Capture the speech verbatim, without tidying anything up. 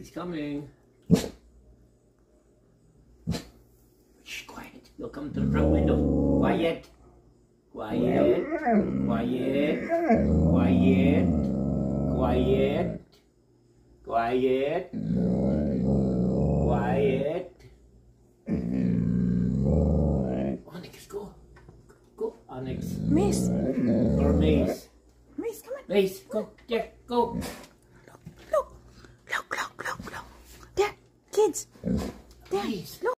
He's coming. Shh, quiet. He'll come to the front window. Quiet. Quiet. Quiet. Quiet. Quiet. Quiet. Quiet. Onyx, go. Go, Onyx. Mace. Or Mace. Mace, come on. Mace, go. There, go. Look, look, look, look, look, look. There, kids. There, Mace. look.